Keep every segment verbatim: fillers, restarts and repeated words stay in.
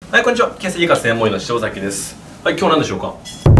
はい、こんにちは。形成外科専門医の塩崎です。はい、今日何でしょうか。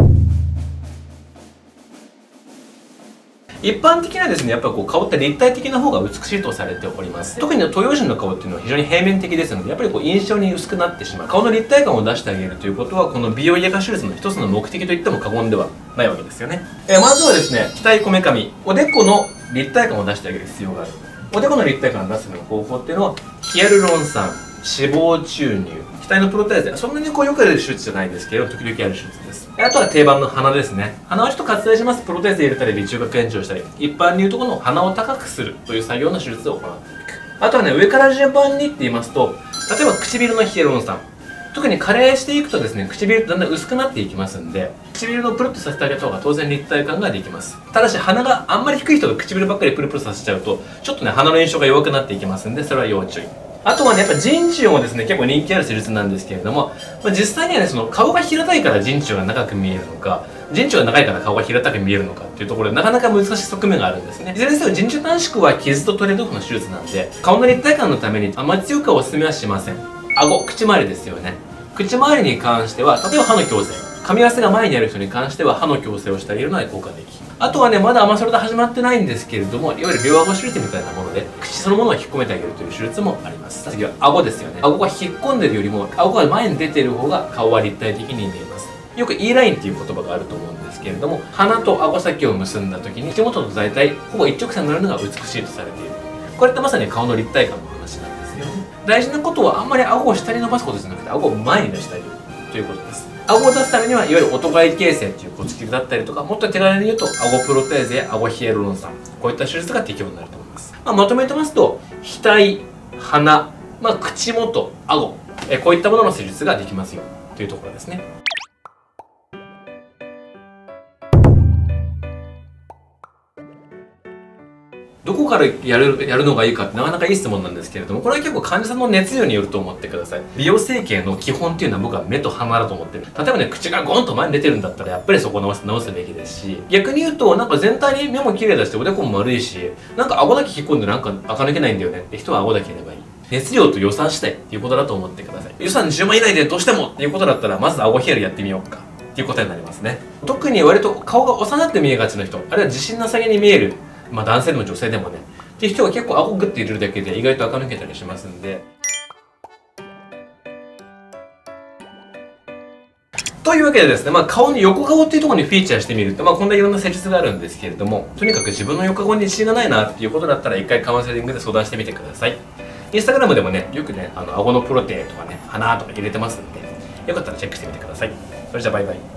一般的なですね、やっぱりこう顔って立体的な方が美しいとされております。特に東洋人の顔っていうのは非常に平面的ですので、やっぱりこう印象に薄くなってしまう。顔の立体感を出してあげるということは、この美容外科手術の一つの目的といっても過言ではないわけですよね。えー、まずはですね、額こめかみ、おでこの立体感を出してあげる必要がある。おでこの立体感を出す方法っていうのは、ヒアルロン酸、脂肪注入、額のプロテーゼ、そんなにこうよくある手術じゃないですけど、時々ある手術です。あとは定番の鼻ですね。鼻をちょっと割愛します。プロテーゼ入れたり、微中隔延長したり、一般に言うところの鼻を高くするという作業の手術を行っていく。あとはね、上から順番にって言いますと、例えば唇のヒアルロン酸。特に加齢していくとですね、唇ってだんだん薄くなっていきますんで、唇のプルッとさせてあげた方が当然立体感ができます。ただし鼻があんまり低い人が唇ばっかりプルプルさせちゃうと、ちょっとね、鼻の印象が弱くなっていきますんで、それは要注意。あとはね、やっぱ人中もですね、結構人気ある施術なんですけれども、まあ、実際にはね、その顔が平たいから人中が長く見えるのか、人中が長いから顔が平たく見えるのかっていうところで、なかなか難しい側面があるんですね。いずれにせよ人中短縮は傷とトレードオフの手術なんで、顔の立体感のためにあまり強くはお勧めはしません。顎、口周りですよね。口周りに関しては、例えば歯の矯正、噛み合わせが前にある人に関しては歯の矯正をしてあげるのは効果的。あとはね、まだあんまそれで始まってないんですけれども、いわゆる両顎手術みたいなもので、口そのものを引っ込めてあげるという手術もあります。次は顎ですよね。顎が引っ込んでるよりも、顎が前に出てる方が顔は立体的に見えます。よく E ラインっていう言葉があると思うんですけれども、鼻と顎先を結んだ時に、口元と大体ほぼ一直線になるのが美しいとされている。これってまさに顔の立体感の話なんですよね。大事なことはあんまり顎を下に伸ばすことじゃなくて、顎を前に出してあげるということです。顎を出すためには、いわゆる音貝形成という骨切りだったりとか、もっと手軽に言うと、顎プロテーゼや顎ヒアルロン酸、こういった手術が適用になると思います。まあ、まとめてますと、額、鼻、まあ、口元、顎、えこういったものの施術ができますよというところですね。どこからやる、やるのがいいかってなかなかいい質問なんですけれども、これは結構患者さんの熱量によると思ってください。美容整形の基本っていうのは僕は目と鼻だと思ってる。例えばね、口がゴンと前に出てるんだったらやっぱりそこを直す、直すべきですし、逆に言うとなんか全体に目も綺麗だし、おでこも丸いし、なんか顎だけ引っ込んでなんか垢抜けないんだよねって人は顎だけやればいい。熱量と予算したいっていうことだと思ってください。予算じゅうまん以内でどうしてもっていうことだったら、まず顎ヒアルやってみようかっていうことになりますね。特に割と顔が幼って見えがちな人、あるいは自信なさげに見える、まあ男性でも女性でもね、っていう人が結構顎グッて入れるだけで意外と垢抜けたりしますんで。というわけでですね、まあ、顔の横顔っていうところにフィーチャーしてみると、まあ、こんないろんな施術があるんですけれども、とにかく自分の横顔に自信がないなっていうことだったら、一回カウンセリングで相談してみてください。インスタグラムでもね、よくね、あの顎のプロテとかね、鼻とか入れてますんで、よかったらチェックしてみてください。それじゃあバイバイ。